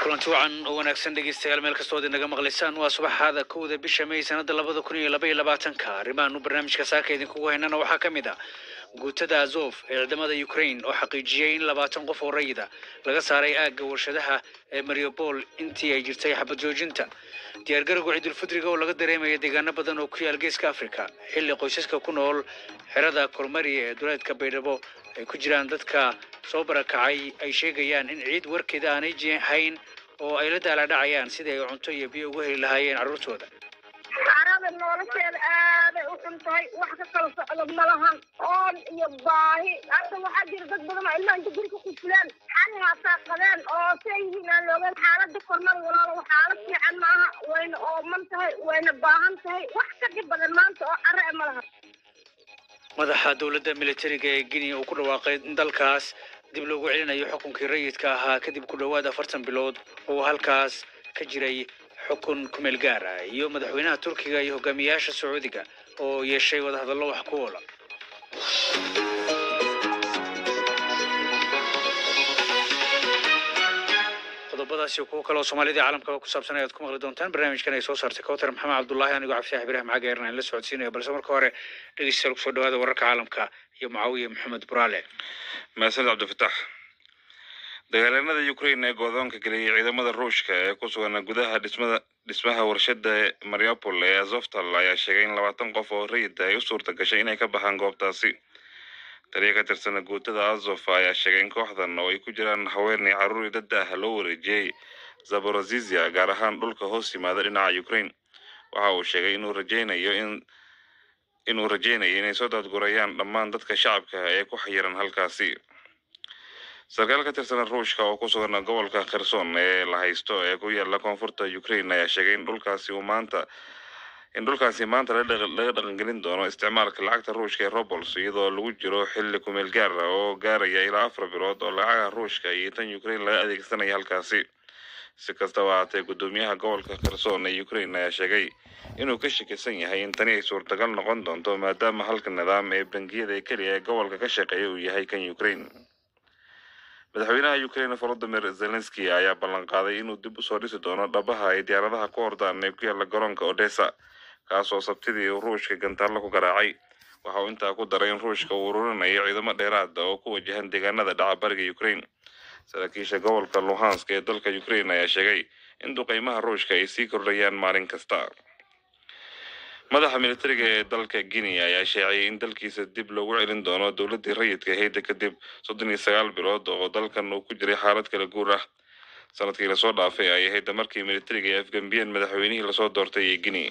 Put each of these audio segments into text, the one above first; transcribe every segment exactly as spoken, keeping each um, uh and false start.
kulanti wacan oo wanaagsan dhegeystayaal meel kastoo aad naga maqlaysaan waa subaxaada kowda bisha May sanada labada kun iyo laba iyo labaatanka arrimahan barnaamijka saaka idinkugu haynana waxaa ka mid ah guutada Azov ee ciidamada Ukraine oo xaqiijiyay in labaatan qof oo rayid ah laga saaray aagga warshadaha ee Mariupol intii ay jirtay xabad joojinta diyaargarowga Ciidul Fidriga oo laga dareemayo deegaano badan oo ku yaal Geeska Afrika xilli qoysaska ku nool xerada Kormari ee duleedka Baydhabo ay ku jiraan dadka soo barakacay ay sheegayaan in ciid warkeeda aanay hayn oo ay la daala dhacayaan sidii ay cunto iyo biyo ugu heli lahaayeen carruurtooda arada nolosheeda aad ay u xuntahay wax ka kala socdo malahan oon iyo baahi hadda waxaa jira dad badan oo ilmaha inta guriga ku fulaan xalli haataa qabeen oo sayyihiin aan loogan xaaladda kormar walaalo xaalad fiican maaha wayna ooman tahay wayna baahan tahay wax ka dhib badan maanta oo carre e malaha madaxa dowladda militariga ee Guinea oo ku dhawaaqay in dalkaas dib loogu celinayo xukunkii rayidka ahaa kadib ku dhawaad afartan bilood oo halkaas ka jiray xukun ku meel gaar ah iyo madaxweynaha Turkiga iyo hogaamiyaasha Sacuudiga oo yeeshay wada hadallo wax ku ool ah qodobadaasi ku kala Soomaalida caalamka ku saabsan ay ku maqli doontaan barnaamijkan ay soo saartay Kawtar Maxamed Cabdullaahi anigu Cabdi Ibraahim Cagaarna la socodsiinaya balse marka hore dhageystayaal ku soo dhawaada wararka caalamka iyo Muawiye Maxamed Buraale Maasan Cabdi Fataax dagaalada Ukraine ee go'doonka galiyay ciidamada Ruushka ee ku sugan gudaha dhismada dhismaha warshada Mariupol ee Azovstal ayaa sheegay in labaatan qof oo rayid ay u suurta gashay inay ka baxaan goobtaasi taliyaha ka tirsan guutada Azov ayaa sheegay in kooxdan oo ay ku jiraan haweeney carruur dad ah loo wareejiyay Zaporozhye gaar ahaan dhulka hoos yimaada dhinaca Ukraine waxa uu sheegay inuu rajaynayo in inuu rajaynayo inay soo dadgurayaan dhammaan dadka shacabka ee ku xayiran halkaasi sarkaal ka tirsan Ruushka oo ku sugan gobolka Kherson ee la haysto ee ku yaala koonfurta Ukraine ayaa sheegay in dhulkaasi uu maanta in dhulkaasi maanta laga dhaqangelin doono isticmaalka lacagta Ruushka ee rubles iyadoo lagu jiro xilli ku meel gaar ah oo gaaraya ilaa afar bilood oo lacagaha Ruushka iyo tan Ukraine laga adeegsanayo halkaasi si kastaba ha ahaatee gudoomiyaha gobolka Kherson ee Ukraine ayaa sheegay inuu ka shakisan yahay in tani ay suurtagal noqon doonto maadaama halka nidaam ee bangiyada ee kaliya ee gobolka ka shaqeeya uu yahay kan Ukraine madaxweynaha Ukraine Volodymyr Zelensky ayaa ballan qaaday inuu dib u soo dhisi doono dhabaha ay diyaaradaha ku ordaan ee ku yaala garoonka Odessa kaas oo sabtidii Ruushka gantaalo ku garaacay waxa uu intaa ku daray in Ruushka uu ururinayo ciidamo dheeraad ah oo ku wajahan deegaanada dhaca bariga Ukraine saraakiisha gobolka Luhansk ee dalka Ukraine ayaa sheegay in duqeymaha Ruushka ay sii kordhayaan maalin kasta madaxa militariga ee dalka Guinea ayaa sheegay in dalkiisa dib loogu celin doono dowladda rayidka hay'adda kadib soddon iyo sagaal bilood oo dalkan uu ku jiray xaalad kala guur ah sanadkii la soo dhaafay ay hay'adda markii militariga ay afgambiyeen madaxweynihii la soo doortay ee Guinea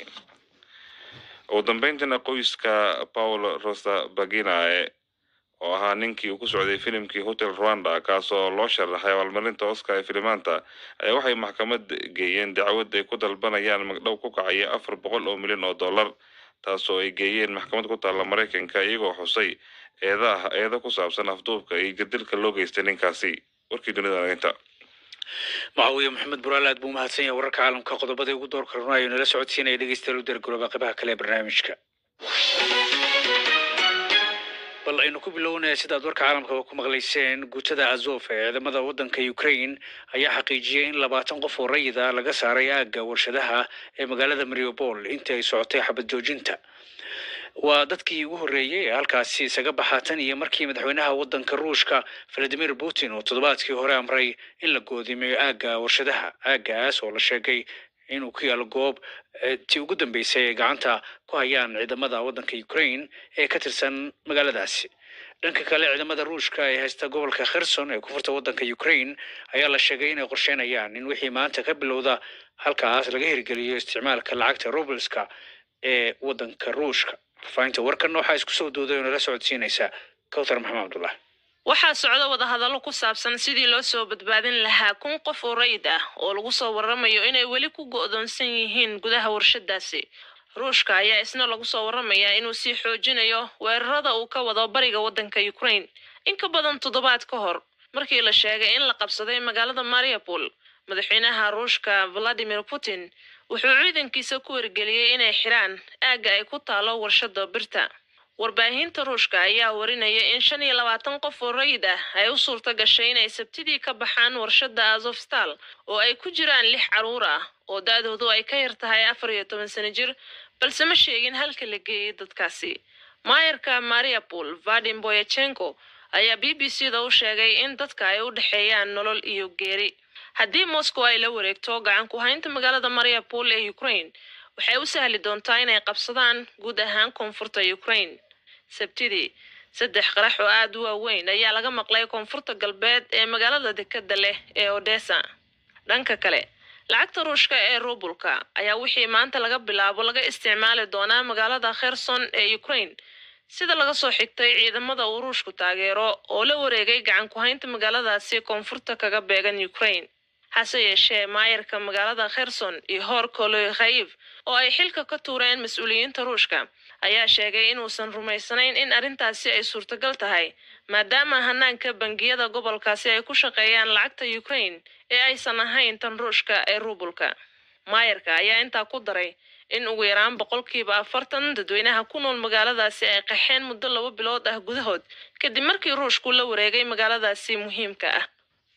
ugu dambeyntiina qoyska Paulo Rusesabagina oo ahaa ninkii uu ku socday filimkii Hotel Rwanda kaas oo loo sharaxay abaalmarinta Oscar ee filimaanta ayaa waxay maxkamad geeyeen dacwad ay ku dalbanayaan magdhow ku kacaya afar boqol oo milyan oo dollar taasoo ay geeyeen maxkamad ku taala Mareykanka iyagoo xusay eedaha eeda ku saabsan afduubka iyo jadilka loo geystay ninkaasi warkii dunida inta Muawiye Maxamed Buraale aad buu mahadsan yahay wararka caalamka qodobada ugu door karnaayo nala socodsiinaya dhageystayaal u dargarooba qaybaha kale ee barnaamijka bal aynu ku bilownaa sida warka caalamka ku maqlayseen guutada Azov ee ciidamada wadanka Ukraine ayaa xaqiijiyay in labaatan qof oo rayid ah laga saaray aagga warshadaha ee magaalada Mariupol intii ay socotay xabad joojinta waa dadkii ugu horeeyay halkaasi isaga baxatan iyo markii madaxweynaha wadanka Ruushka Vladimir Putin oo toddobaadkii hore amray in la go'doomiyo aagga warshadaha aaggaas oo la sheegay inuu ku yaalo goob tii ugu dambeysay ee gacanta ku hayaan ciidamada wadanka Ukraine ee ka tirsan magaaladaasi dhanka kale ciidamada Ruushka ee haysta gobolka Kherson ee ku furta wadanka Ukraine ayaa la sheegay inay qorsheynayaan in wixii maanta ka bilowda halkaas laga hirgeliyo isticmaalka lacagta rubleska ee wadanka Ruushka faynta warkan waxa isku soo dooday oo la socodsiinaysa Kawtar Maxamed Cabdullaahi waxaa socda wada hadallo ku saabsan sidii loo soo badbaadin lahaa kun qof oo rayid ah oo lagu soo waramayo inay weli ku go'doonsan yihiin gudaha warshadaasi Ruushka ayaa isna lagu soo waramayaa inuu sii xoojinayo weerarada uu ka wado bariga wadanka Ukraine in ka badan toddobaad ka hor markii la sheegay in la qabsaday magaalada Mariupol madaxweynaha Ruushka Vladimir Putin wuxuu ciidankiisa ku wargeliyay inay xiraan aagga ay ku taalo warshada birta warbaahinta ruushka ayaa warinaya in shan iyo labaatan qof oo rayid ah ay u suurta gashay inay sabtidii ka baxaan warshada Azovstal oo ay ku jiraan lix caruur ah oo daadoodu ay ka yar tahay afar iyo toban sano jir balse ma sheegin halka la geeyay dadkaasi. maayarka Mariupol Vadim Boyachenko ayaa B B C da u sheegay in dadka ay u dhaxeeyaan nolol iyo geeri. haddii Moscow ay la wareegto gacan ku haynta magaalada Mariupol ee Ukraine waxay u sahli doontaa inay qabsadaan guud ahaan koonfurta Ukraine. sabtidii saddex qarax oo aad u waaweyn ayaa laga maqlay koonfurta galbeed ee magaalada dekedda leh ee Odessa. dhanka kale lacagta ruushka ee rublka ayaa wixii maanta laga bilaabo laga isticmaali doonaa magaalada Kherson ee Ukraine sida laga soo xigtay ciidamada uu ruushku taageero oo la wareegay gacan ku haynta magaaladaasi koonfurta kaga beegan Ukraine. hase yeeshee maayarka magaalada Kherson Ihor Kolokhayev oo ay xilka ka tuureen mas'uuliyiinta ruushka ayaa sheegay inuusan rumaysanayn in arrintaasi ay suurtagal tahay maadaama hanaanka bangiyada gobolkaasi ay ku shaqeeyaan lacagta Ukraine ee aysan ahayn tan ruushka ee rublka. maayarka ayaa intaa ku daray in ugu yaraan boqolkiiba afartan dadweynaha ku nool magaaladaasi ay qaxeen muddo laba bilood ah gudahood kadib markii ruushku la wareegay magaaladaasi muhiimka ah.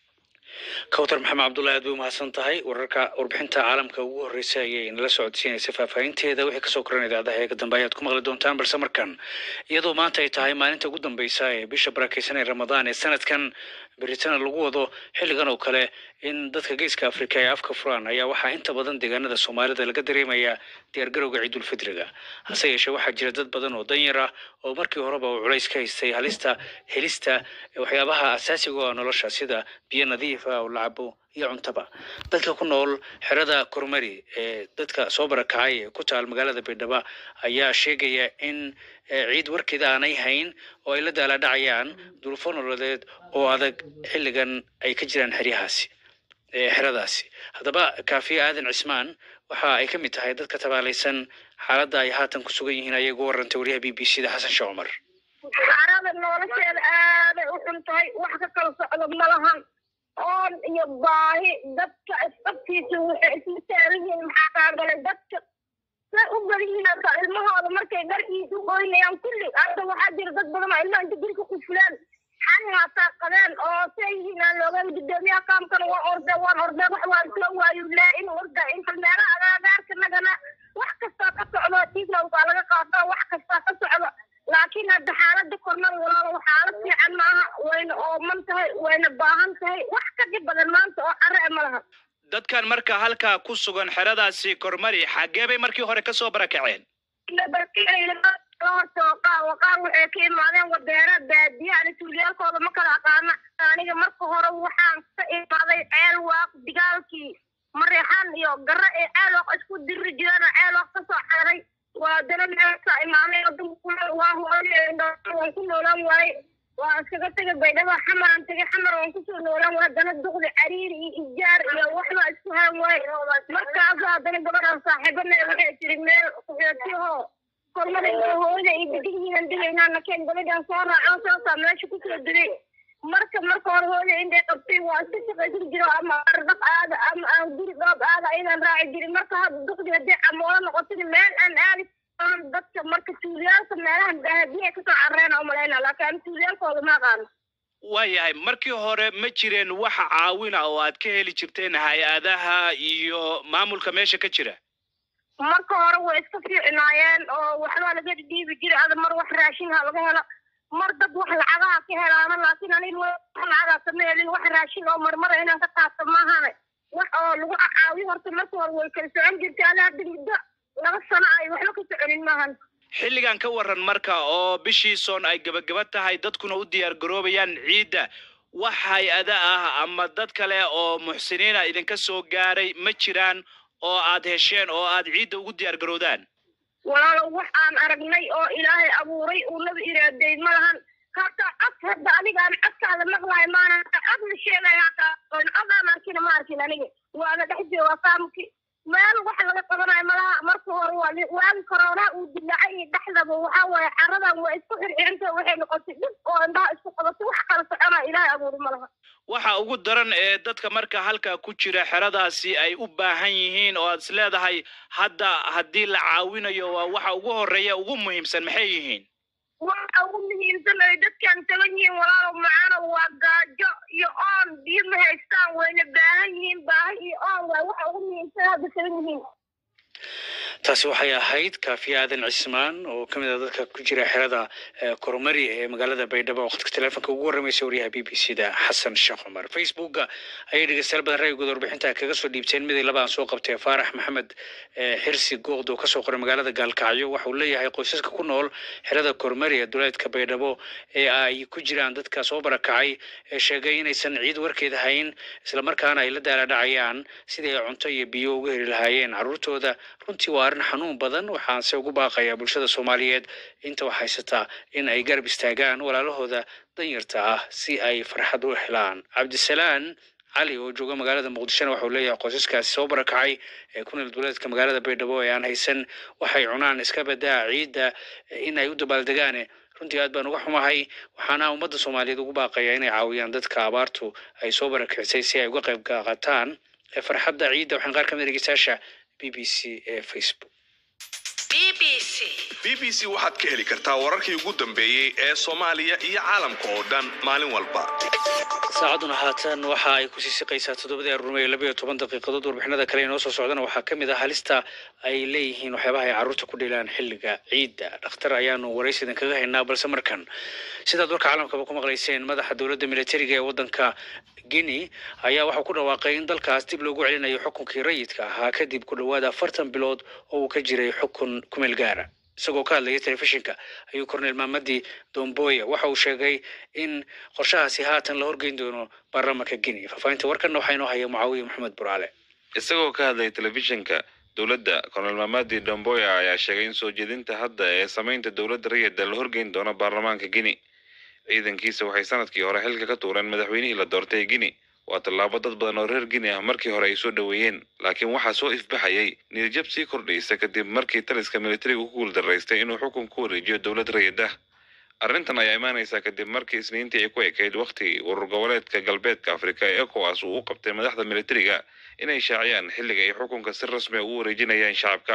kawtar maxamed cabdullaahi aad buu mahadsan tahay. wararka warbixinta caalamka ugu horreysay ayay nala socodsiinaysa faahfaahinteeda wixii kasoo koran idaacadaha ee ka dambe ayaad ku maqli doontaan balse markan iyadoo maanta ay tahay maalinta ugu dambeysa ee bisha barakeysan ee ramadaan ee sanadkan beritaan lagu wado xilligan oo kale in dadka geeska Afrika ay afka furaan ayaa waxaa inta badan deegaanada Soomaalida laga dareemayaa diyaargarowga Ciidul Fidriga. hase yeeshee waxaa jira dad badan oo danyar ah oo markii horeba uu culays ka haystay halista helista waxyaabaha asaasiga ah nolosha sida biyo nadiif ah oo la cabo iyo cuntaba. dadka ku nool xerada Kormari ee dadka soo barakacay ee ku taal magaalada Baydhabo ayaa sheegaya in ciid warkeeda aanay hayn oo ay la daala dhacayaan duruufo nololeed oo adag xilligan ay ka jiraan xeryahaasi ee xeradaasi. haddaba Kaafiye Aadan Cismaan waxa ay ka mid tahay dadka tabaalaysan xaaladda ay haatan ku sugan yihiin ayagoo warantay wariyaha B B C da Xasan Sheekh Cumar. xaaladda nolosheeda aad ay u xun tahay wax ka kala socdo ma lahan oon iyo baahi dadka isqabtiisa waxay isla taagan yihiin maxaa kaa galay dadka say u badan yihiin hadda ilmahooda markay dharkiisa u goynayaan kulli hadda waxaa jira dad badan oo ilmaha inta gurika ku fulaan xani hataa qabeen oo say yihiin aan loogaan gudoomiyaha qaamkana waa orde waan orde wax waan soo waayu laa in orda inta meelaha agaagaarka nagana wax kastaa ka socdo tiisna waa laga qaataa wax kastaa ka socdo laakiin hadda xaaladda kornada walaalo xaalad fiican maaha wayna ooman tahay wayna baahan tahay wax ka dhib badan maanta oo carre ma laha. dadkan marka halka ku sugan xeradaasi Kormari xagee bay markii hore ka soo barakaceen? qaar waxay ka imaadeen wadeera baadiyaha tuuliyaalkooda ma kala aqaana. aniga marka hore waxaan ka imaaday ceel waaq digaalkii mareexan iyo garra ee ceel waaq isku diri jiraan ceel waaq ka soo xaray waa dalan meesha imaamay oo waa hooyay ku noolaan waay waa iskaga tagay Baydhabo xamaran tagay xamar oo ku soo noolaan waa dana duqdi cariir iyo ijaar iyo waxba isku haan waay markaas hadana gabadhan saaxiibana waxay tiri meel kuxiyatiho Kormari hooyada iyo digniin digayna nakeen gabadhan soo raaco soo meesha ku soo diray marka marka hore hooyada inay qabtay waa si shaqaysan jiro ama ardaq aad ama aan guri doob aad ayaan raaci jiray marka hadda duqdi hadii amoola noqotay meel aan aadi dadka marka tuuliyaalka meelaha baadiyaha ka soo carreen oo malayna laakiin tuuliyaalkooda ma aqaan. waayahay markii hore ma jireen wax caawina oo aad ka heli jirteen hay-adaha iyo maamulka meesha ka jira? marka hore way iska fiicnaayeen oo waxba laga dhiibi jiray ada mar wax raashin ha laga helo mar dad wax lacagaha ka helaana laakiin aniga wax lacagaha kama helin wax raashin oo marmar inaan ka qaato maahan wax oo lagu caawiyo horta marka hore way kala socon jirtay ana hadda muddo laba sano ay waxba ka soconin maahan. xilligan ka waran marka oo bishii soon ay gabagaba tahay dadkuna u diyaar garoobayaan ciidda wax hay-ada ah ama dad kale oo muxsiniina idinka soo gaaray ma jiraan oo aad hesheen oo aad ciidda ugu diyaar garoodaan? walaalo wax aan aragnay oo ilaahay abuuray uu nabi iraaday ma lahan hata cod hadda aniga aan codkaada maqlaay maana cod la sheegaya hata cod aan arkina ma arkin aniga waana dhex jooga qaamki meel wax laga qabanayo malaha marka hore waa waagi corona uu dilaacay dhexdaba waxa waaye carradan waa isku xirxirinta waxay noqotay dib oo indhaha isku qabatay wax kala socona ilaahay abuuray malaha. waxa ugu daran ee dadka marka halka ku jira xeradaasi ay u baahan yihiin oo aad isleedahay hadda haddii la caawinayo waa waxa ugu horeeya ugu muhiimsan maxay yihiin? waxa ugu muhiimsan ay dadkan tagan yihiin walaalo macana waa gaajo iyo oon biyo ma haystaan wayna baahan yihiin baahi iyo oon waa waxa ugu muhiimsan hadda tagan yihiin taasi waxay ahayd kaafiye aadan cismaan oo ka mid ah dadka ku jira xerada kormari ee magaalada baydhabo oo khadka teleefanka ugu warramaysa wariyaha b b c da xasan sheekh cumar facebooka ayay dhegeystayaal badan ra'yigooda warbixinta kaga soo dhiibteen midii labaan soo qabtay faarax maxamed xirsi gooqd oo kasoo qoray magaalada gaalkacyo waxa uu leeyahay qoysaska ku nool xerada kormari ee duleedka baydhabo ee ay ku jiraan dadka soo barakacay ee sheegay inaysan ciid warkeeda hayn islamarkaana ay la daaladhacayaan sidii ay cunto iyo biyo uga heli lahaayeen carruurtooda runtii waa arrin xanuun badan waxaanse ugu baaqayaa bulshada soomaaliyeed inta wax haysataa in ay garab istaagaan walaalahooda danyarta ah si ay farxad u helaan cabdisalaan cali oo jooga magaalada muqdishona waxa uu leeyahay qoysaskaasi soo barakacay ee ku nool duleedka magaalada baydhabo ee aan haysan waxay cunaan iska badaa ciidda in ay u dabaaldegaan runtii aad baan uga xumahay waxaana ummadda soomaaliyeed ugu baaqaya inay caawiyaan dadka abaartu ay soo barakicisay si ay uga qayb qaataan farxadda ciidda waxaan qaar ka mid dhegeystayaasha b b c ee facebook b b c b b c waxaad ka heli kartaa wararkii ugu dambeeyey ee Soomaaliya iyo caalamka oo dhan maalin walba saacaduna haatan waxa ay ku sii siqaysaa toddobada rumeey laba iyo toban daqiiqadood warbixinada kale inoo soo socdana waxaa ka mid ah halista ay leeyihiin waxyaabaha ay carruurta ku dhilaan xilliga ciidda dhakhtar ayaanu waraysidan kaga haynaa balse markan sidaad warka caalamkaba ku maqlayseen madaxa dowladda militariga ee waddanka Guinea ayaa waxa ku dhawaaqay in dalkaas dib loogu celinayo xukunkii rayidka ahaa kadib ku dhawaad afartan bilood oo uu ka jiray xukun kumeel gaara isagoo ka hadlayay telefishinka ayuu korneel Mamadi Domboya waxa uu sheegay in qorshahaasi haatan la horgeyn doono baarlamaanka Guinea faafahinta warkan waxa inoo haya Muawiya Maxamed Buraale isagoo ka hadlayay telefishinka dowladda korneel Mamadi Domboya ayaa sheegay in soo jeedinta hadda ee sameynta dowladda rayidda la horgeyn doono baarlamaanka Guinea ciidankiisa waxay sanadkii hore xilka ka tuureen madaxweynihii la doortay Guinea waa tallaabo dad badan oo reer Guinea ah markii hore ay soo dhaweeyeen laakiin waxaa soo ifbaxayay niyadjab sii kordhaysa kadib markii taliska militariga ku guuldareystay inuu xukun ku wareejiyo dowlad rayid ah arrintan ayaa imaanaysa kadib markii isniintii ay ku ekayd waqtigii urur goboleedka galbeedka Afrika ee ECOWAS uu u qabtay madaxda militariga inay shaaciyaan xilliga ay xukunka si rasmi ah u wareejinayaan shacabka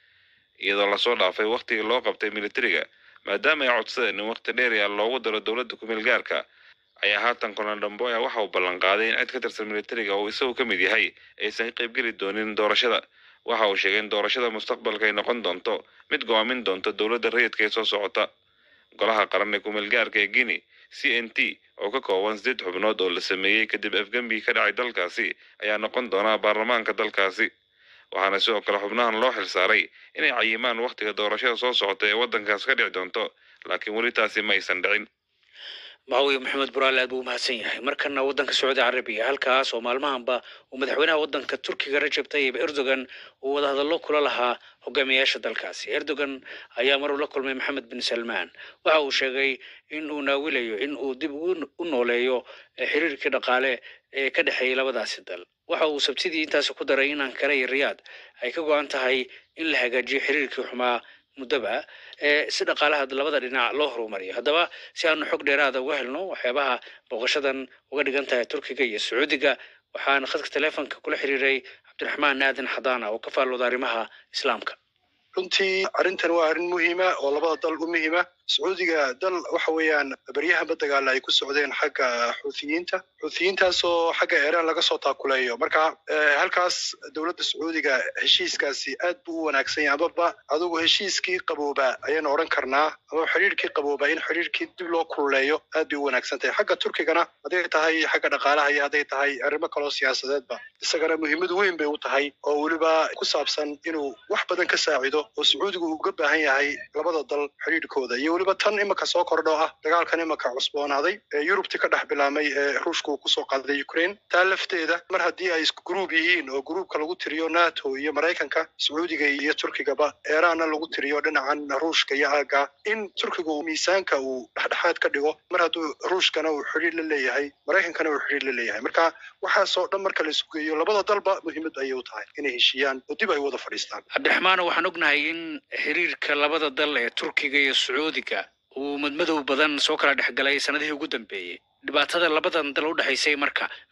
iyadoo la soo dhaafay waqtigii loo qabtay militariga maadaama ay codsadeen in waqti dheer ah loogu daro dowladda ku meel gaarka ayaa haatan Korneel Domboya waxa uu ballan qaaday in cid ka tirsan militariga oo isagu ka mid yahay aysan qayb geli doonin doorashada waxa uu sheegay in doorashada mustaqbalka ay noqon doonto mid go'aamin doonto dowladda rayidka ee soo socota golaha qaran ee ku meel gaarka ee Guinea C N T oo ka kooban sideed xubnood oo la sameeyay kadib afgambi ka dhacay dalkaasi ayaa noqon doona baarlamaanka dalkaasi waxaana sidoo kale xubnahan loo xilsaaray inay cayimaan waqtiga doorashada soo socota ee waddankaas ka dhici doonto laakiin weli taasi ma aysan dhicin Muawiya Maxamed Buraale aad buu mahadsan yahay markana waddanka Sacuudi Carabiga halkaas oo maalmahanba uu madaxweynaha waddanka Turkiga Rajab Tayyip Erdogan uu wada hadallo kula lahaa hogaamiyaasha dalkaasi Erdogan ayaa mar la kulmay Maxamed bin Salman waxa uu sheegay in uu naawilayo in uu dib u nooleeyo xiriirka dhaqaale ee ka dhaxeeyay labadaasi dal waxa uu sabtidii intaas ku daray in Ankara iyo Riyadh ay ka go'an tahay in la hagaajiyo xiriirkii xumaa mudaba ee si dhaqaalaha labada dhinac loo horumariyo haddaba si aanu xog dheeraad ah uga helno waxyaabaha booqashadan uga dhigan tahay Turkiga iyo Sacuudiga waxaan khadka teleefanka kula xiriiray Cabdiraxmaan Aadan Xadaana oo ka faallooda arrimaha islaamka runtii arrintan waa arrin muhiima oo labada dal u muhiima Sacuudiga dal waxa weeyaan baryaha badagaal ay ku socdeen xagga xuutiyiinta xuutiyiintaas oo xagga Iran laga soo taakuleeyo marka halkaas dowladda Sacuudiga heshiiskaasi aad buu u wanaagsan yahay ababa adigu heshiiskii qabooba ayaan oran karnaa ama xiriirkii qabooba in xiriirkii dib loo kululeeyo aad buu u wanaagsan tahay xagga Turkigana haday tahay xagga dhaqaalaha iyo haday tahay arrimo kale oo siyaasadeedba isagana muhiimad weyn bay u tahay oo waliba ku saabsan inuu wax badan ka saacido oo Sacuudigu uga baahan yahay labada dal xiriirkooda iyo waliba tan imaka soo kordho ah dagaalkan imaka cusboonaaday ee Yurubti ka dhex bilaamay ee Ruushku ku soo qaaday Ukraine taa lafteeda mar haddii ay isku group yihiin oo groupka lagu tiriyo NATO iyo Mareykanka Sacuudiga iyo Turkigaba Iranna lagu tiriyo dhinacan Ruushka iyo aaga in Turkigu miisaanka uu dhexdhexaad ka dhigo mar hadduu Ruushkana uu xiriir la leeyahay Mareykankana uu xiriir la leeyahay marka waxa soo dhan marka la isku geeyo labada dalba muhiimad ay u tahay inay heshiiyaan oo dib ay wada fadhiistaan Cabdiraxmaan waxaan ognahay in xiriirka labada dal ee Turkiga iyo Sacuudiga uu madmadow badan soo kala dhexgalay sanadihii ugu dambeeyay dhibaatada labadan dal u dhaxaysay marka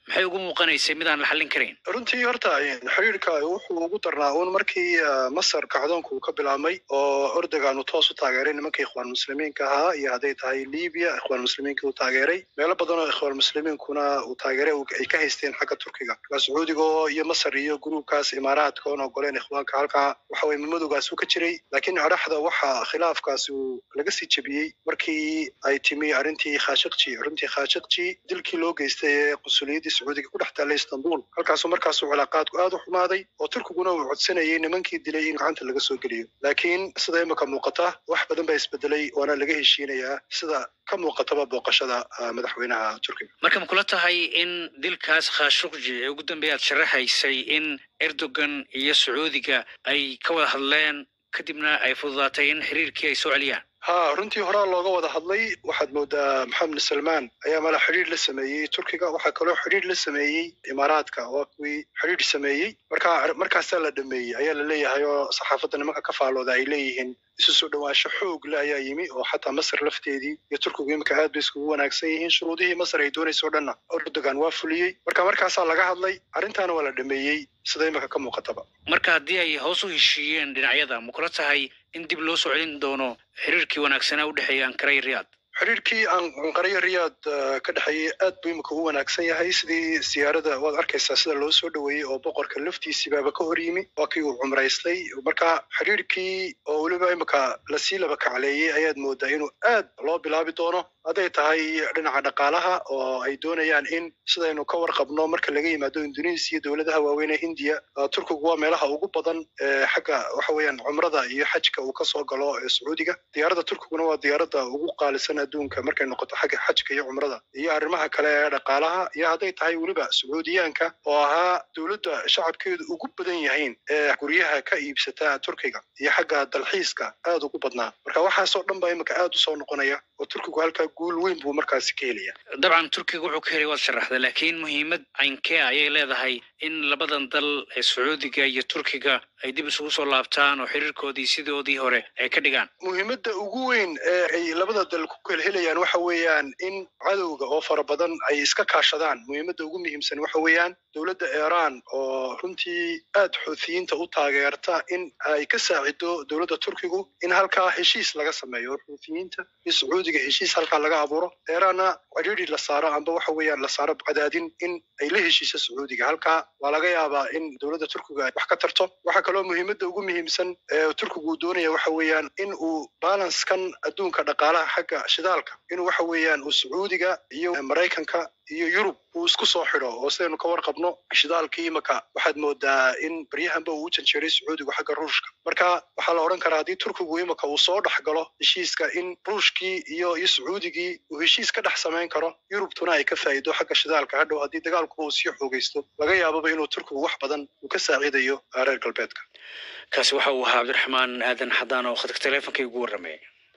maxay ugu muuqanaysay mid aan la xallin karayn runtii horta xiriirka wuxuu ugu darnaa uun markii masar kacdoonku uu ka bilaabmay oo Erdogan uu toos u taageeray nimankii ikhwaan muslimiinka ahaa iyo hadday tahay Liibiya ikhwaan muslimiinka uu taageeray meelo badan oo ikhwaan muslimiinkuna uu taageeray ay ka haysteen xagga Turkiga Sacuudiga iyo Masar iyo gruubkaas imaaraadka oo goleen ikhwaanka halka waxa way madowgaas u ka jiray laakiin araxda waxa khilaafkaas uu laga sii jabiyay markii ay timi arintii Khashoggi runtii Khashoggi dilkii loo geystay qusuliyadii Sacuudiga ku dhex taallay Istanbul halkaas markaas uu cilaaqaadku aad u xumaaday oo Turkiguna uu codsanayay nimankii dilay in gacanta laga soo geliyo laakiin sida imika muuqata wax badan baa isbedelay waana laga heshiinayaa sida ka muuqataba booqashada madaxweynaha Turkiga marka ma kula tahay in dilkaas Khashoggi ee ugu dambeeyay sharaxaysay in Erdogan iyo Sacuudiga ay ka wada hadleen kadibna ay fududaatay in xiriirkii ay soo celiyaan ها runtii hore looga wada hadlay waxaad moodaa Maxamed Salmaan ayaa mala xiriir la sameeyay Turkiga waxa kale oo xiriir la sameeyay Imaaraadka oo kuwi xiriir sameeyay marka markaas la dhameeyay ayaa la leeyahay oo saxaafadda nimanka ka faalooda ay leeyihiin isu soo dhawaasho xoog la ayaa yimi oo xataa Masar lafteedii iyo Turkigu imka aad bay isku wanaagsan yihiin shuruudihii Masar ay doonayso dhanna Erdogan waa fuliyay marka markaas laga hadlay arintaana waa la dhameeyay sida imka ka muuqataba marka hadii ay hoos u heshiiyeen dhinacyada ma kula tahay in dib loo soo celin doono xiriirkii wanaagsanaa u dhaxeeya Ankara iyo Riyadh xiriirkii Ankara iyo Riyadh ka dhaxeeyay aad buu imka u wanaagsan yahay sidii siyaarada waad arkaysaa sida loo soo dhaweeyay oo boqorka laftiisiba ka hor yimi waa kii uu cumraystay marka xiriirkii oo waliba imka la sii laba kacleeyay ayaad moodaa inuu aad loo bilaabi doono haday tahay dhinaca dhaqaalaha oo ay doonayaan in sidaynu ka warqabno marka laga yimaado Indonesia iyo dawladaha waaweyn ee Hindiya Turkigu waa meelaha ugu badan ee xagga waxa weeyaan cumrada iyo xajka uu ka soo galo ee Sacuudiga diyaaradda Turkiguna waa diyaaradda ugu qaalisan adduunka markay noqoto xagga xajka iyo cumrada iyo arrimaha kale ee dhaqaalaha iyo haday tahay waliba Sacuudiyaanka oo ahaa dawladda shacabkeedu ugu badan yahiin ee guryaha ka iibsata Turkiga iyo xagga dalxiiska aad ugu badnaa marka waxa soo dhan baa imka aad u soo noqonaya oo Turkigu halka guul weyn buu markaas ka helaya dabcan Turkiga wuxuu ka helay wad sharaxday laakiin muhiimad aynkee ayay leedahay in labadan dal ee Sacuudiga iyo Turkiga ay dib isugu soo laabtaan oo xiriirkoodii sidoodii hore ay ka dhigaan muhiimadda ugu weyn ee ay labada dal ku kala helayaan waxa weeyaan in cadowga oo fara badan ay iska kaashadaan muhiimadda ugu muhiimsan waxa weeyaan dawladda Iran oo runtii aad xuuthiyiinta u taageerta in ay ka saacido dawladda Turkigu in halka heshiis laga sameeyo xuuthiyiinta iyo Sacuudiga heshiis halka laga abuuro Iran ciriiri la saaro amba waxa weeyaan la saaro cadaadin in ay la heshiiso Sacuudiga halka waa laga yaabaa in dawladda Turkiga wax ka tarto waxa kale oo muhiimadda ugu muhiimsan ee Turkigu doonaya waxa weeyaan in uu balance kan adduunka dhaqaalaha xagga shidaalka in waxa weeyaan uu Sacuudiga iyo Mareykanka iyo Yurub uu isku soo xiro oo sidaynu ka warqabno shidaalkii imaka waxaad moodaa in baryahanba uu janjeeray Sacuudiga xagga Ruushka marka waxa la oran karaa hadii Turkigu imaka uu soo dhaxgalo heshiiska in Ruushkii iyo iyo Sacuudigii uu heshiis ka dhex sameyn karo Yurubtuna ay ka faa'iido xagga shidaalka hadhow hadii dagaalku uu sii xoogaysto laga yaabo inuu Turkigu wax badan uu ka saaciidayo reer galbeedka kaasi waxa uu ahaa Cabdiraxmaan Aadan Xadaan oo khadka teleefanka ugu warramay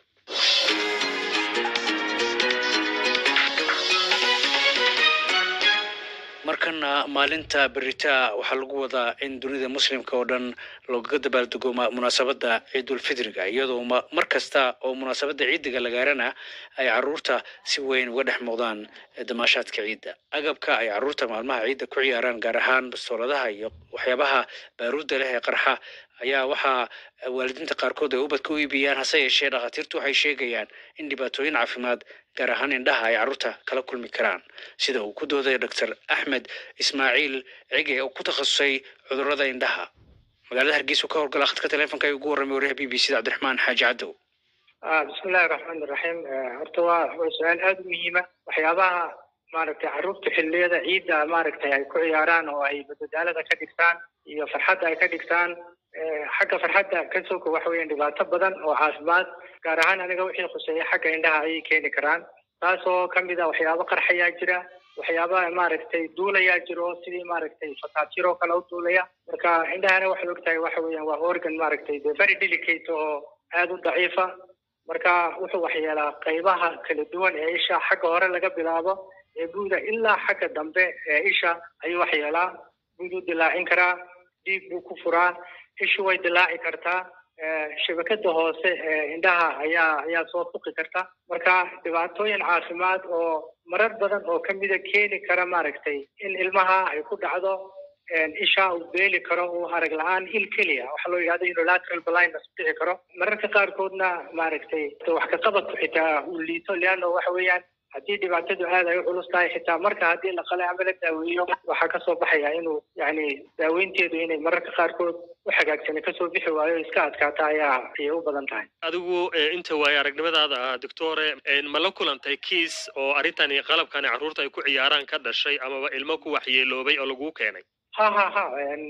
markana maalinta berita waxaa lagu wadaa in dunida muslimka oo dhan looga dabaaldego munaasabada Ciidul Fidriga iyadoo mar kasta oo munaasabada ciidiga la gaarana ay caruurta si weyn uga dhex muuqdaan damaashaadka ciida agabka ay caruurta maalmaha ciida ku ciyaaraan gaar ahaan bastooladaha iyo waxyaabaha baaruudda leh ee qarxa ayaa waxa waalidiinta qaarkood ay ubadka u iibiyaan hase yeeshee dhakhaatiirtu waxay sheegayaan in dhibaatooyin caafimaad gaar ahaan indhaha ay caruurta kala kulmi karaan sida uu ku dooday Doctor Ahmed Ismaaciil Cige oo ku takhasusay cudurrada indhaha magaalada Hargeysa ka howlgala khadka teleefanka ay ugu warramay wariyaha B B C Cabdiraxmaan Xaaji Cadow ah bismillaahir rahmaanir rahiim horta waa su'aal aad u muhiim ah waxyaabaha maaragtay caruurta xilliyada ciida maaragtay ay ku ciyaaraan oo ay badalada ka dhigtaan iyo farxadda ay ka dhigtaan xagga farxadda ka soo ko wax weeyaan dhibaato badan oo caafimaad gaar ahaan aniga wixii khuseeya xagga indhaha ay keeni karaan taasoo kamid ah waxyaabo qarxaya jira waxyaabaha maaragtay duulaya jiro sidii maaragtay fataatiro kala u duulaya marka indhahana waxa loo tahay waxa weeyaan waa organ maaragtay very delicate oo aad u daciifa marka wuxuu waxyeelaa qaybaha kala duwan ee isha xagga hore laga bilaabo ee buuda ilaa xagga dambe ee isha ayuu waxyeelaa buudu dilaacin karaa dhiig buu ku furaa ishu way dilaaci kartaa shabakada hoose indhaha ayaa ayaa soo fuqi karta marka dhibaatooyin caafimaad oo marar badan oo kamida keeni kara maaragtay in ilmaha ay ku dhacdo isha uu beeli karo uu arag la-aan il keliya waxa loo yidhahdo unilateral blindness dhici karo mararka qaarkoodna maaragtay wax ka qabadku xitaa uu liito leanno waxa weeyaan haddii dhibaatadu aad ay u culus tahay xitaa marka haddii la qalay ama la daaweeyo waxaa kasoo baxaya inuu yani daaweynteedu inay mararka qaarkood u hagaagsanay kasoo bixi waayo iska adkaata ayaa ayay u badan tahay adigu inta waayo aragnimadaada ah doctore ma la kulantay kiis oo arrintani qalabkani carruurta ay ku ciyaaraan ka dhashay amaba ilmo ku waxyeeloobay oo lagu keenay ha ha ha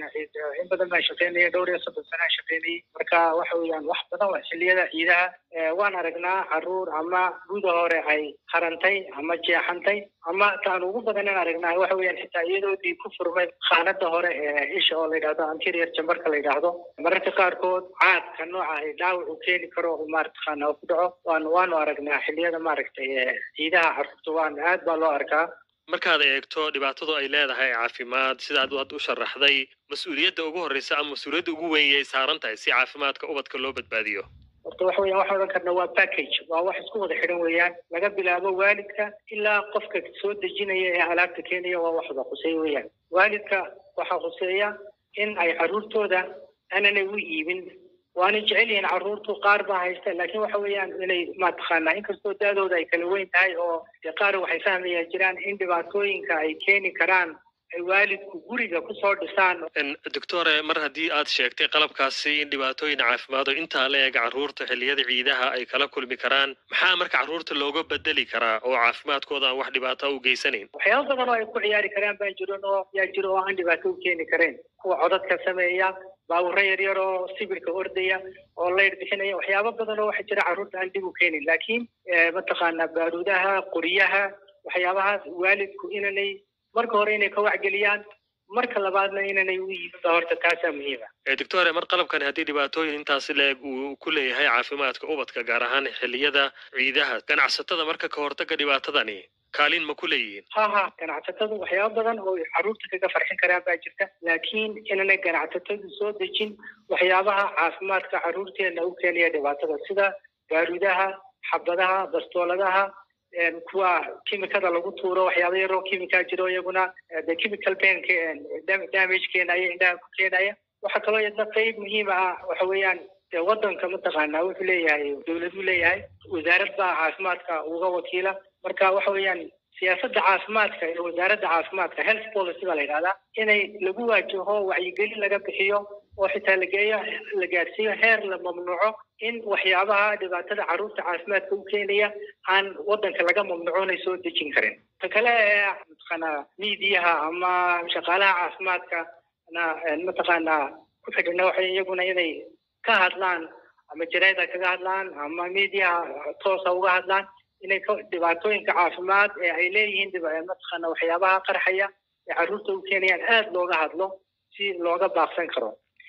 in badan baan shaqeynaya dhowr iyo soddon sana aan shaqeynayay marka waxa weeyaan wax badan waa xilliyada ciidaha waan aragnaa carruur ama guda hore ay harantay ama jeexantay ama taan ugu badan in aragnaa waxa weeyaan xitaa iyadoo dhiig ku furmay khaanada hore ee isha oo la yidhahdo anterior chamberka la yidhaahdo mararka qaarkood caadka nooca ay dhaawac u keeni karo maaragtaqaana oo ku dhaco waan waanu aragnaa xilliyada maaragtay ciidaha carruurta waan aad baa loo arkaa markaad eegto dhibaatadu ay leedahay caafimaad sidaad aad u sharaxday mas-uuliyadda ugu horreysa ama mas-uuliyadda ugu weyn yay saaran tahay si caafimaadka ubadka loo badbaadiyo horta waxa weeyaan waxaan odhan karnaa waa package waa wax isku wada xidhan weeyaan laga bilaabo waalidka ilaa qofka soo dejinaya ee alaabta keenaya waa wax wada khuseeya weeyaan waalidka waxaa khuseeya in ay carruurtooda aananay u iibin waana jecel yihiin carruurtu qaar baa haysta laakiin waxa weeyaan inay mataqaanaa inkastoo daadooda ay kala weyn tahay oo dee qaar waxay fahmayaan jiraan in dhibaatooyinka ay keeni karaan ay waalidku guriga kusoo dhisaan doctore mar haddii aad sheegtay qalabkaasi in dhibaatooyin caafimaad oo intaa la eeg carruurta xilliyada ciidaha ay kala kulmi karaan maxaa marka carruurta looga bedeli karaa oo caafimaadkooda aan wax dhibaato u geysanayn waxyaaba badan oo ay ku ciyaari karaan baa jiran oo yaa jiro oo aan dhibaato u keeni karayn kuwa codadka sameeya baawurro yaryar oo sibirka ordaya oo layr bixinaya waxyaaba badan oo waxa jira carruurta aan dib u keenin laakiin mataqaanaa baaruudaha qoryaha waxyaabahaas waalidku inanay marka hore inay ka wacgeliyaan marka labaadna inanay u yiibinba horta taasaa muhiima doctore mar qalabkani haddii dhibaatooyin intaasi leeg uu ku leeyahay caafimaadka ubadka gaar ahaan xilliyada ciidaha ganacsatada marka ka hortaga dhibaatadani kaalin ma ku leeyihiin ha ha ganacsatadu waxyaaba badan oo carruurta kaga farxin karaan baa jirta laakiin inanay ganacsatadu soo dejin waxyaabaha caafimaadka carruurteena u keenaya dhibaatada sida baaruudaha xabadaha bastooladaha kuwa kimikada lagu tuuro waxyaaba yaroo kimika jiro iyaguna the chemical bank damage keenaya indhaha ku keenaya waxaa kaloo yadna qayb muhiima ah waxa weeyaan waddanka mataqaanaa wuxuu leeyahay dawladuu leeyahay wasaarad baa caafimaadka uga wakiila marka waxa weeyaan siyaasadda caafimaadka iyo wasaaradda caafimaadka health policy baa la yidhahdaa inay lagu waajaho wacyigelin laga bixiyo oo xitaa lageeyo la gaadhsiiyo heer la mamnuuco in waxyaabaha dhibaatada carruurta caafimaadka u keenaya aan waddanka laga mamnuuconay soo dejin karin ta kale ee mataqaanaa miidiyaha ama shaqaalaha caafimaadka na mataqaanaa ku xidhina waxay iyaguna inay ka hadlaan ama jaraida kaga hadlaan ama miidiyaha toosa uga hadlaan inay dhibaatooyinka caafimaad ee ay leeyihiin mataqaana waxyaabaha qarxaya ee carruurta u keenayaan aada looga hadlo si looga baaqsan karo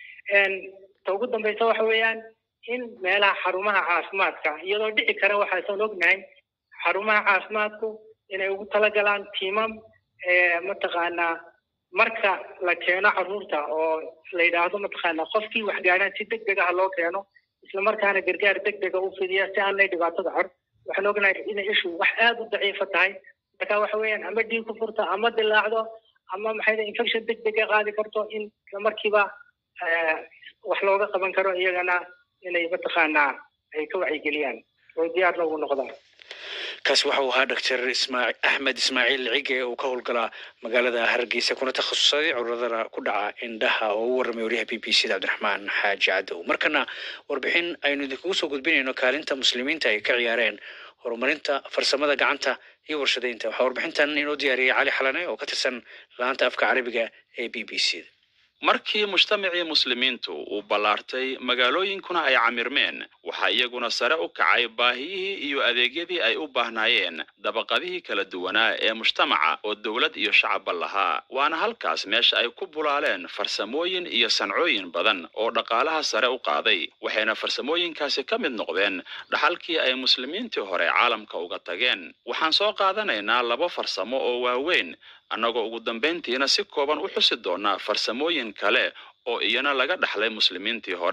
ta ugu dambaysa waxa weeyaan in meelaha xarumaha caafimaadka iyadoo dhici kara waxaasan ognahay xarumaha caafimaadku inay ugu talagalaan tiimam mataqaanaa marka la keeno carruurta oo la yidhaahdo mataqaanaa qofkii wax gaadhaan si deg deg ah loo keeno islamarkaana gargaar deg dega u fidiya si aanay dhibaatada cor waxaan ognahay inay ishu wax aada u daciifa tahay marka waxa weeyaan ama dhiig ku furta ama dilaacdo ama maxay infection deg dega qaadi karto in islamarkiiba wax looga qaban karo iyagana inay mataqaanaa ay ka wacyigeliyaan oo diyaar loogu noqdaan kaasi waxa uu ahaa doctor ismaaciil axmed ismaaciil cige oo ka howlgala magaalada hargeysa kuna takhasusay cudurrada ku dhaca indhaha oo u warramay wariyaha b b c da cabdiraxmaan xaaji cadow markana warbixin aynu idinkugu soo gudbinayno kaalinta muslimiinta ay ka ciyaareen horumarinta farsamada gacanta iyo warshadaynta waxaa warbixintan inoo diyaariyay cali xalane oo ka tirsan laanta afka carabiga ee b b c da markii mujtamacii muslimiintu uu ballaartay magaalooyinkuna ay camirmeen waxaa iyaguna sare u kacay baahiyihii iyo adeegyadii ay u baahnaayeen dabaqadihii kala duwanaa ee mujtamaca oo dowlad iyo shacabba lahaa waana halkaas meesha ay ku bulaaleen farsamooyin iyo sancooyin badan oo dhaqaalaha sare u qaaday waxayna farsamooyinkaasi ka mid noqdeen dhaxalkii ay muslimiintii hore caalamka uga tageen waxaan soo qaadanaynaa laba farsamo oo waaweyn annagoo ugu dambayntiina si kooban u xusi doonaa farsamooyin kale oo iyana laga dhaxlay muslimiintii hore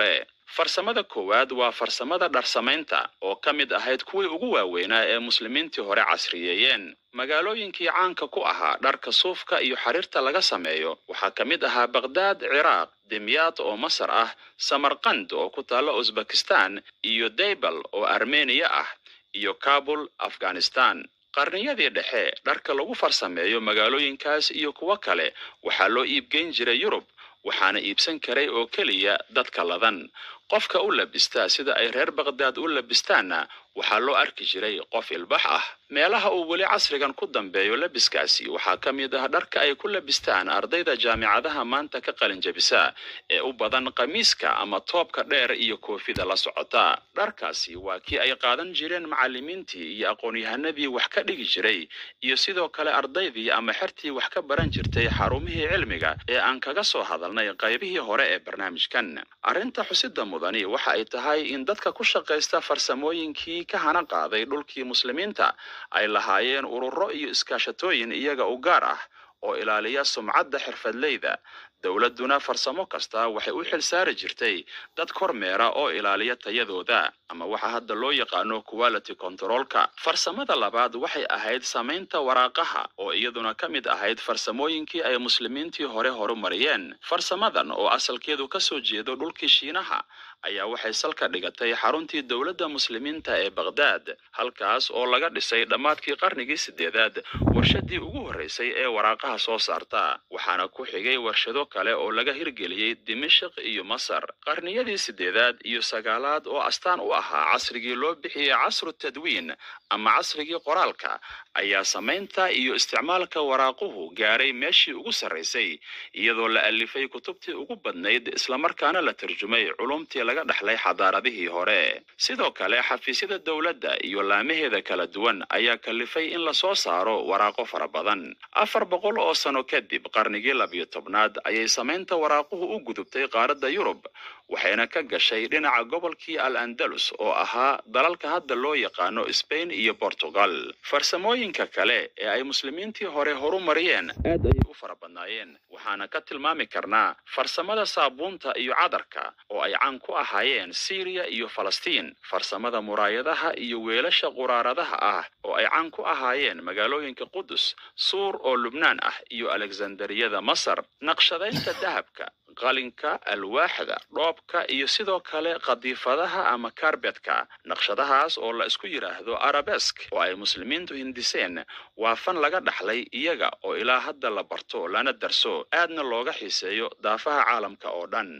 farsamada koowaad waa farsamada dharsamaynta oo ka mid ahayd kuwii ugu waaweynaa ee muslimiintii hore casriyeeyeen magaalooyinkii caanka ku ahaa dharka suufka iyo xariirta laga sameeyo waxaa ka mid ahaa Baghdad Ciraaq Dimyat oo Masar ah Samarqand oo ku taala Uzbekistan iyo Daybal oo Armenia ah iyo Kabul Afghanistan qarniyadii dhexe dharka lagu farsameeyo magaalooyinkaas iyo kuwa kale waxaa loo iibgeyn jiray Yurub waxaana iibsan karay oo kaliya dadka ladan qofka u labista sida ay reer Baghdad u labistaana waxaa loo arki jiray qof ilbax ah meelaha uu wali casrigan ku dambeeyo labiskaasi waxaa ka mid ah dharka ay ku labistaan ardayda jaamicadaha maanta ka qalin jabisa ee u badan qamiiska ama toobka dheer iyo koofida la socota dharkaasi waa kii ay qaadan jireen macallimiintii iyo aqoon-yahanadii wax ka dhigi jiray iyo sidoo kale ardaydii ama xertii wax ka baran jirtay xarumihii cilmiga ee aan kaga soo hadalnay qaybihii hore ee barnaamijkan arrinta xusida mudani waxa ay tahay in dadka ku shaqeysta farsamooyinkii ka hana qaaday dhulkii muslimiinta ay lahaayeen ururo iyo iskaashatooyin iyaga u gaar ah oo ilaaliya sumcadda xirfadleyda dawladuna farsamo kasta waxay u xil saari jirtay dad kormeera oo ilaaliya tayadooda ama waxa hadda loo yaqaano quality controlka farsamada labaad waxay ahayd samaynta waraaqaha oo iyaduna ka mid ahayd farsamooyinkii ay muslimiintii hore horumariyeen farsamadan oo asalkeedu ka soo jeedo dhulkii Shiinaha ayaa waxay salka dhigatay xaruntii dawladda muslimiinta ee Baghdad halkaas oo laga dhisay dhamaadkii qarnigii sideedaad warshadii ugu horeysay ee waraaqaha soo saarta waxaana ku xigay warshado kale oo laga hirgeliyay Dimashq iyo Masar qarniyadii sideedaad iyo sagaalaad oo astaan u ahaa casrigii loo bixiyay casru tadwiin ama casrigii qoraalka ayaa samaynta iyo isticmaalka waraaquhu gaaray meeshii ugu sareysay iyadoo la alifay kutubtii ugu badnayd isla markaana la tarjumay culumtii laga dhaxlay xadaaradihii hore sidoo kale xafiisyada dawladda iyo laamaheeda kala duwan ayaa kalifay in la soo saaro waraaqo fara badan afar boqol oo sano kadib qarnigii labiyo tobnaad ayay samaynta waraaquhu u gudubtay qaaradda Yurub waxayna ka gashay dhinaca gobolkii Al-Andalus oo ahaa dalalka hadda loo yaqaano Spain iyo Portugal farsamooyinka kale ee ay muslimiintii hore horumariyeen aad ay u fara badnaayeen waxaana ka tilmaami karnaa farsamada saabuunta iyo cadarka oo ay caan ku ahaayeen Syria iyo Falastiin farsamada muraayadaha iyo weelasha quraaradaha ah oo ay caan ku ahaayeen magaalooyinka Qudus Suur oo Lubnaan ah iyo Alexandriyada Masar naqshadaynta dahabka qalinka alwaaxda dhoobka iyo sidoo kale qadiifadaha ama carpetka naqshadahaas oo la isku yiraahdo arabesque oo ay muslimiintu hindiseen waa fan laga dhaxlay iyaga oo ilaa hadda la barto lana darso aadna looga xiiseeyo daafaha caalamka oo dhan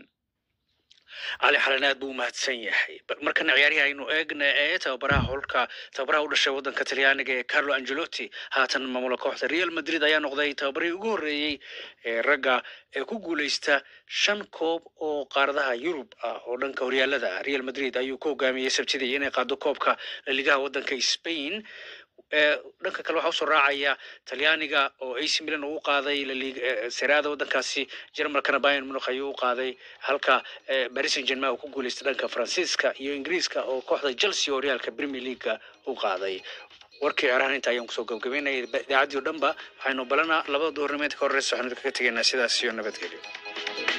علي حلنات بو mahadsan yahay markan ciyaarihi aynu eegna ee tababaraha holka tababaraha u dhashay wadanka Talyaaniga ee Carlo Ancelotti haatan maamulka kooxda Real Madrid ayaa noqday tababarihii ugu horeeyay ee ragga ee ku guuleysta shan koob oo qaaradaha Yurub ah oo dhanka horyaalada Real Madrid ayuu ku hogaamiyay sabtidii inay qaado koobka La Liga wadanka Spain dhanka kale waxa soo raacaya Talyaaniga oo A C Milan uu qaaday La Liga Serie A wadankaasi Jarmalkana Bayern Munich ayuu qaaday halka Paris Saint-Germain uu ku guuleystay dhanka Faransiiska iyo Ingiriiska oo kooxda Chelsea oo Realka Premier League uu qaaday warkii arahan inta ayaan kusoo gabagabeynay idaacadii dhanba waxaynu balanaa labada doornimeed ka horeysa waxaanu ka tageynaa sidaas iyo nabadgelyo